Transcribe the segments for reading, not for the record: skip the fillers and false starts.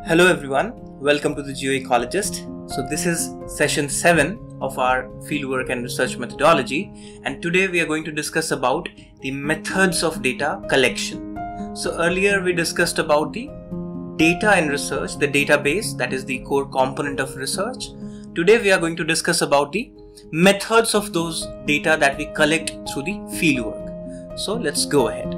Hello everyone, welcome to the GeoEcologist. So this is session 7 of our fieldwork and research methodology, and today we are going to discuss about the methods of data collection. So earlier we discussed about the data in research, the database, that is the core component of research. Today we are going to discuss about the methods of those data that we collect through the fieldwork. So let's go ahead.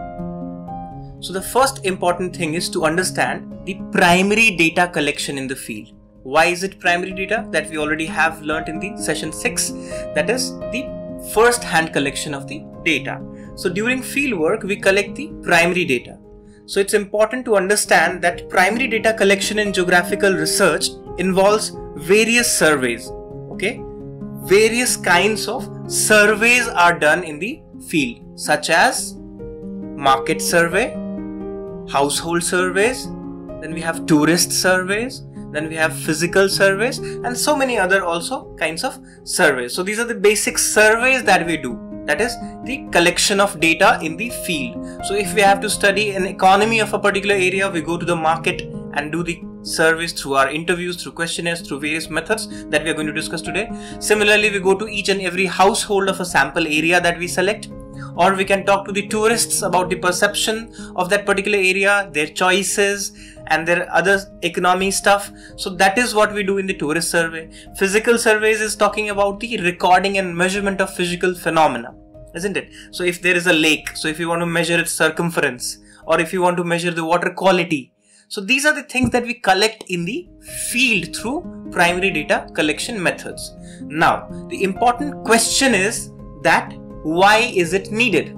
So the first important thing is to understand the primary data collection in the field. Why is it primary data? That we already have learnt in the session 6, that is the first hand collection of the data. So during fieldwork we collect the primary data. So it's important to understand that primary data collection in geographical research involves various surveys. Okay, various kinds of surveys are done in the field, such as market survey, household surveys, then we have tourist surveys, then we have physical surveys, and so many other also kinds of surveys. So these are the basic surveys that we do, that is the collection of data in the field. So if we have to study an economy of a particular area, we go to the market and do the surveys through our interviews, through questionnaires, through various methods that we are going to discuss today. Similarly, we go to each and every household of a sample area that we select, or we can talk to the tourists about the perception of that particular area, their choices and their other economy stuff. So that is what we do in the tourist survey. Physical surveys is talking about the recording and measurement of physical phenomena, isn't it? So if there is a lake, so if you want to measure its circumference, or if you want to measure the water quality. So these are the things that we collect in the field through primary data collection methods. Now, the important question is that why is it needed?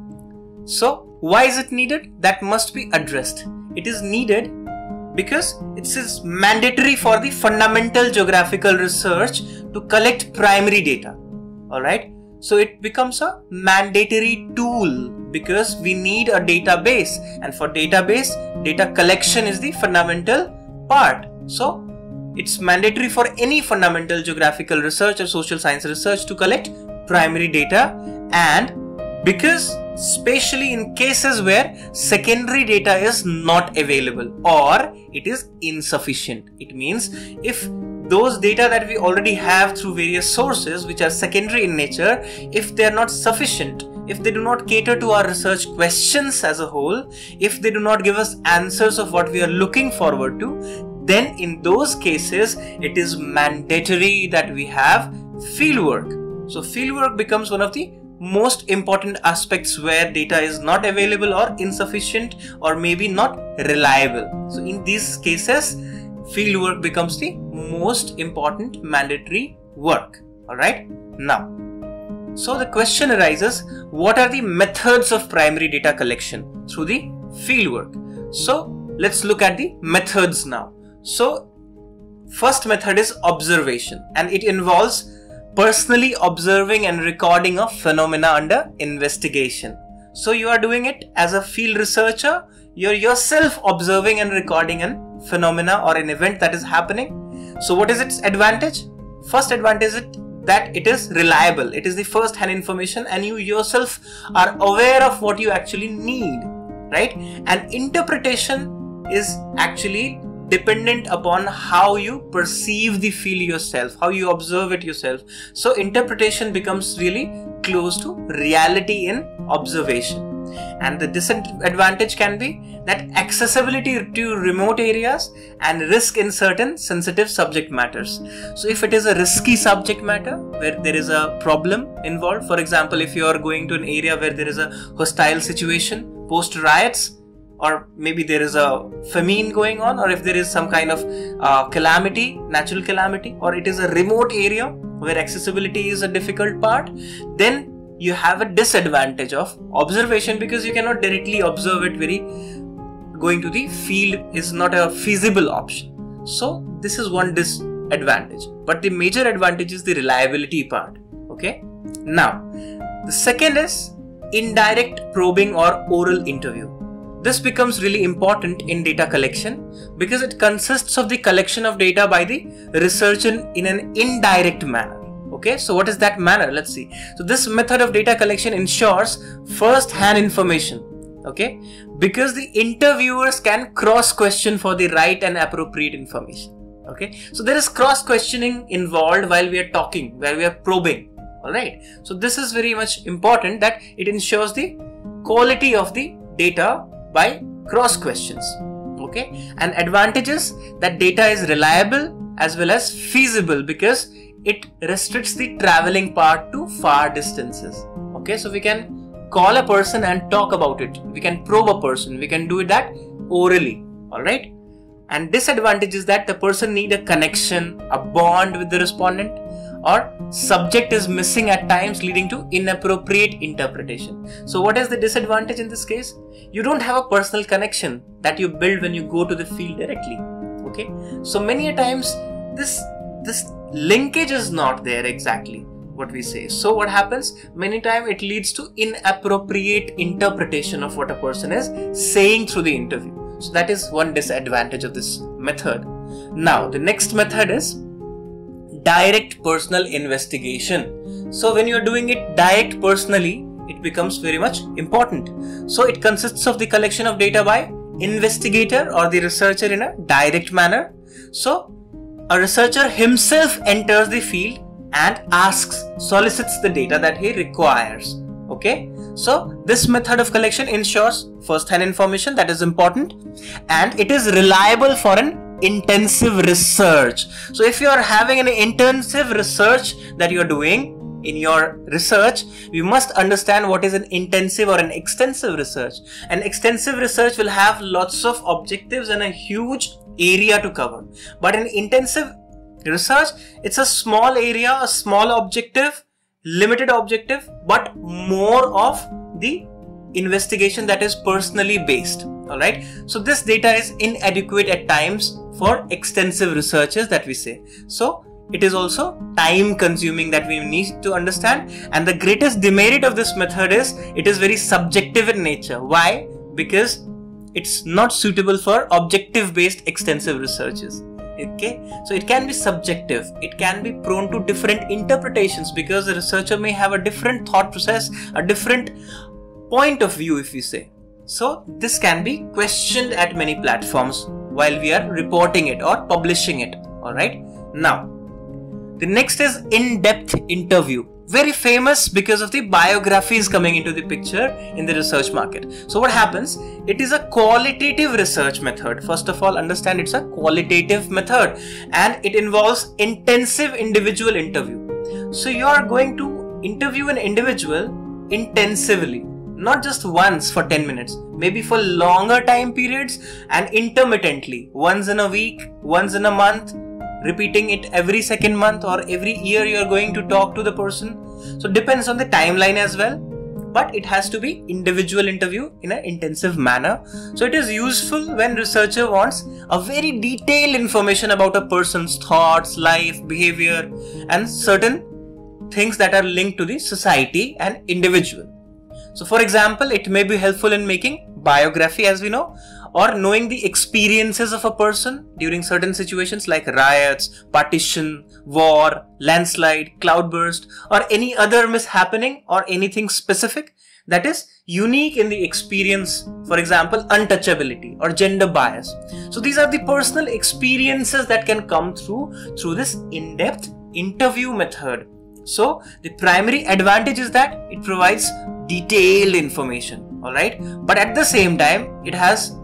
So why is it needed? That must be addressed. It is needed because it is mandatory for the fundamental geographical research to collect primary data. Alright, so it becomes a mandatory tool because we need a database, and for database, data collection is the fundamental part. So it's mandatory for any fundamental geographical research or social science research to collect primary data, and because especially in cases where secondary data is not available or it is insufficient. It means if those data that we already have through various sources which are secondary in nature, if they are not sufficient, if they do not cater to our research questions as a whole, if they do not give us answers of what we are looking forward to, then in those cases it is mandatory that we have fieldwork. So fieldwork becomes one of the most important aspects where data is not available or insufficient or maybe not reliable. So in these cases, fieldwork becomes the most important mandatory work. Alright, now, so the question arises, what are the methods of primary data collection through the fieldwork? So let's look at the methods now. So first method is observation, and it involves personally observing and recording of phenomena under investigation. So you are doing it as a field researcher, you're yourself observing and recording a phenomena or an event that is happening. So what is its advantage? First advantage is that it is reliable. It is the first hand information and you yourself are aware of what you actually need, right? And interpretation is actually dependent upon how you perceive the field yourself, how you observe it yourself. So interpretation becomes really close to reality in observation. And the disadvantage can be that accessibility to remote areas and risk in certain sensitive subject matters. So if it is a risky subject matter where there is a problem involved, for example, if you are going to an area where there is a hostile situation, post riots, or maybe there is a famine going on, or if there is some kind of calamity, natural calamity, or it is a remote area where accessibility is a difficult part, then you have a disadvantage of observation because you cannot directly observe it. Going to the field is not a feasible option. So this is one disadvantage, but the major advantage is the reliability part. Okay, now the second is indirect probing or oral interview. This becomes really important in data collection because it consists of the collection of data by the researcher in an indirect manner. Okay, so what is that manner? Let's see. So this method of data collection ensures first-hand information Okay, because the interviewers can cross question for the right and appropriate information. Okay, so there is cross questioning involved while we are talking, while we are probing. Alright, so this is very much important, that it ensures the quality of the data by cross questions. Okay, and advantages, that data is reliable as well as feasible because it restricts the traveling part to far distances. Okay, so we can call a person and talk about it. We can probe a person. We can do that orally. Alright. And disadvantage is that the person need a connection, a bond with the respondent, or subject is missing at times, leading to inappropriate interpretation. So what is the disadvantage in this case? You don't have a personal connection that you build when you go to the field directly. Okay, so many a times this linkage is not there exactly what we say. So what happens? Many times it leads to inappropriate interpretation of what a person is saying through the interview. So that is one disadvantage of this method. Now the next method is direct personal investigation. So when you are doing it direct personally, it becomes very much important. So it consists of the collection of data by investigator or the researcher in a direct manner. So a researcher himself enters the field and solicits the data that he requires. Okay, so this method of collection ensures first-hand information, that is important, and it is reliable for an intensive research. So if you are having an intensive research that you are doing in your research, you must understand what is an intensive or an extensive research. An extensive research will have lots of objectives and a huge area to cover, but an intensive research, it's a small area, a small objective, limited objective, but more of the investigation that is personally based. Alright, so this data is inadequate at times for extensive researches that we say. So it is also time consuming that we need to understand, and the greatest demerit of this method is it is very subjective in nature. Why? Because it's not suitable for objective based extensive researches. Okay, so it can be subjective, it can be prone to different interpretations because the researcher may have a different thought process, a different point of view, if we say. So this can be questioned at many platforms while we are reporting it or publishing it. Alright, now the next is in-depth interview. Very famous because of the biographies coming into the picture in the research market. So what happens? It is a qualitative research method. First of all, understand it's a qualitative method and it involves intensive individual interview. So you are going to interview an individual intensively, not just once for 10 minutes, maybe for longer time periods and intermittently, once in a week, once in a month, repeating it every second month or every year you are going to talk to the person. So depends on the timeline as well, but it has to be individual interview in an intensive manner. So it is useful when researcher wants a very detailed information about a person's thoughts, life, behavior and certain things that are linked to the society and individual. So for example, it may be helpful in making biography, as we know, or knowing the experiences of a person during certain situations like riots, partition, war, landslide, cloudburst, or any other mishappening or anything specific that is unique in the experience. For example, untouchability or gender bias. So these are the personal experiences that can come through this in-depth interview method. So the primary advantage is that it provides detailed information. Alright, but at the same time it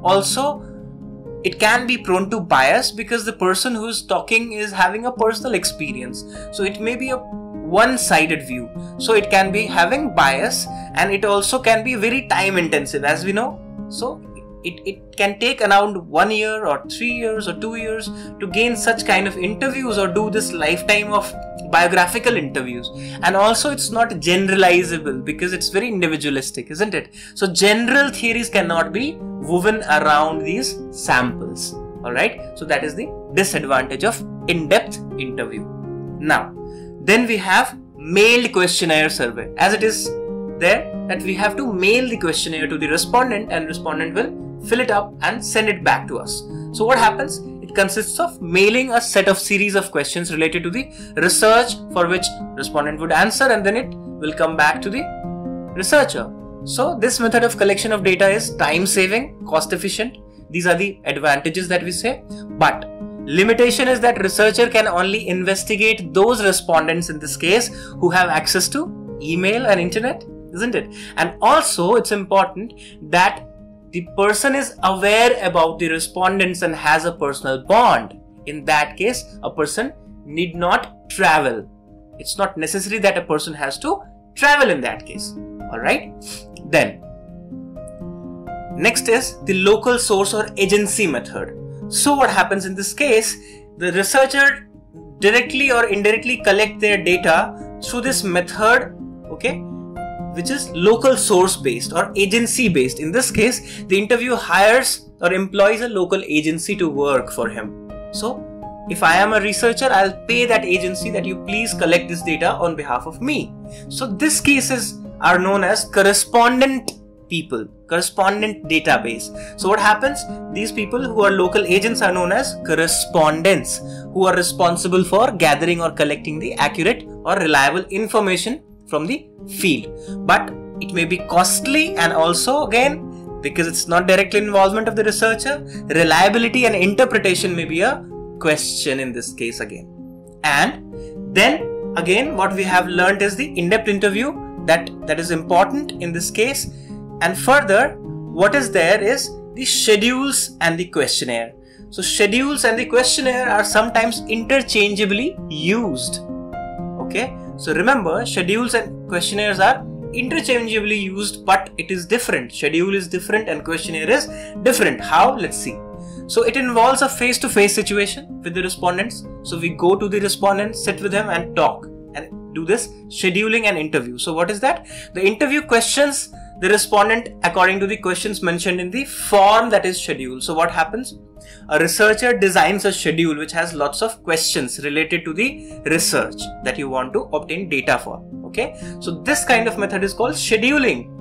can be prone to bias because the person who is talking is having a personal experience, so it may be a one-sided view, so it can be having bias, and it also can be very time intensive, as we know. So it can take around 1 year or 3 years or 2 years to gain such kind of interviews or do this lifetime of biographical interviews. And also it's not generalizable because it's very individualistic, isn't it? So general theories cannot be woven around these samples. Alright, so that is the disadvantage of in-depth interview. Now then we have mailed questionnaire survey, as it is there that we have to mail the questionnaire to the respondent and respondent will fill it up and send it back to us. So what happens? It consists of mailing a set of series of questions related to the research for which respondent would answer, and then it will come back to the researcher. So this method of collection of data is time saving, cost efficient. These are the advantages that we say. But limitation is that researcher can only investigate those respondents in this case who have access to email and internet, isn't it? And also it's important that the person is aware about the respondents and has a personal bond. In that case, a person need not travel. It's not necessary that a person has to travel in that case. Alright? Then, next is the local source or agency method. So what happens in this case, the researcher directly or indirectly collect their data through this method, okay, which is local source based or agency based. In this case, the interviewer hires or employs a local agency to work for him. So if I am a researcher, I'll pay that agency that you please collect this data on behalf of me. So these cases are known as correspondent people, correspondent database. So what happens? These people who are local agents are known as correspondents, who are responsible for gathering or collecting the accurate or reliable information from the field. But it may be costly, and also again, because it's not direct involvement of the researcher, reliability and interpretation may be a question in this case again. And then again, what we have learned is the in-depth interview that is important in this case. And further, what is there is the schedules and the questionnaire. So schedules and the questionnaire are sometimes interchangeably used. Okay, so remember, schedules and questionnaires are interchangeably used, but it is different. Schedule is different and questionnaire is different. How? Let's see. So it involves a face-to-face situation with the respondents. So we go to the respondents, sit with them and talk and do this scheduling and interview. So what is that? The interview questions the respondent according to the questions mentioned in the form that is scheduled. So what happens? A researcher designs a schedule which has lots of questions related to the research that you want to obtain data for. Okay, so this kind of method is called scheduling.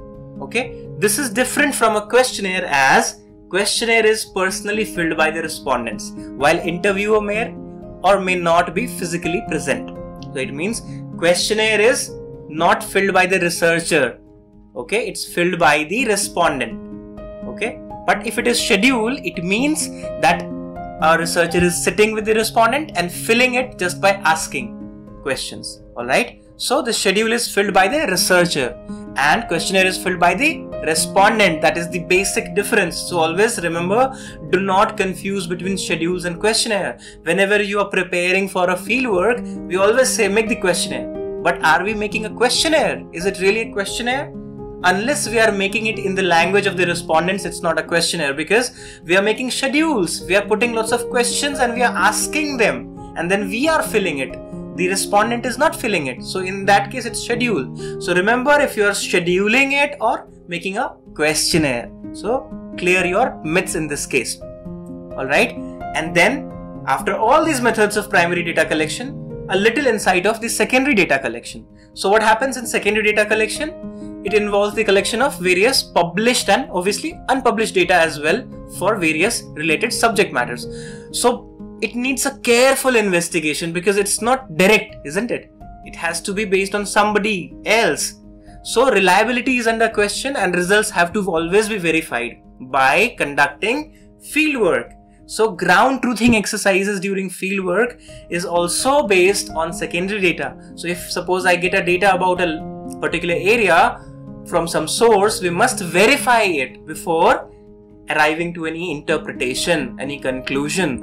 Okay, this is different from a questionnaire, as questionnaire is personally filled by the respondents, while interviewer may or may not be physically present. So it means questionnaire is not filled by the researcher. Okay, it's filled by the respondent. Okay, but if it is schedule, it means that a researcher is sitting with the respondent and filling it just by asking questions. Alright, so the schedule is filled by the researcher and questionnaire is filled by the respondent. That is the basic difference. So always remember, do not confuse between schedules and questionnaire. Whenever you are preparing for a field work, we always say make the questionnaire. But are we making a questionnaire? Is it really a questionnaire? Unless we are making it in the language of the respondents, it's not a questionnaire, because we are making schedules. We are putting lots of questions and we are asking them, and then we are filling it. The respondent is not filling it. So in that case, it's schedule. So remember, if you are scheduling it or making a questionnaire. So clear your myths in this case. Alright. And then after all these methods of primary data collection, a little insight of the secondary data collection. So what happens in secondary data collection? It involves the collection of various published and obviously unpublished data as well for various related subject matters. So it needs a careful investigation because it's not direct, isn't it? It has to be based on somebody else. So reliability is under question and results have to always be verified by conducting field work. So ground truthing exercises during field work is also based on secondary data. So if suppose I get a data about a particular area from some source, we must verify it before arriving to any interpretation, any conclusion.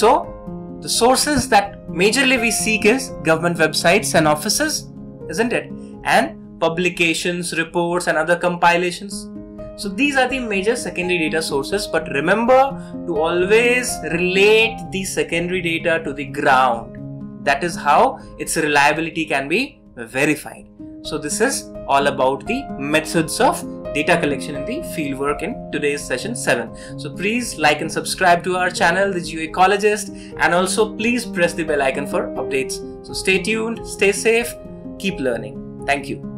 So the sources that majorly we seek is government websites and offices, isn't it? And publications, reports and other compilations. So these are the major secondary data sources, but remember to always relate the secondary data to the ground. That is how its reliability can be verified. So this is all about the methods of data collection in the fieldwork in today's session 7. So please like and subscribe to our channel, The GeoEcologist, and also please press the bell icon for updates. So stay tuned, stay safe, keep learning. Thank you.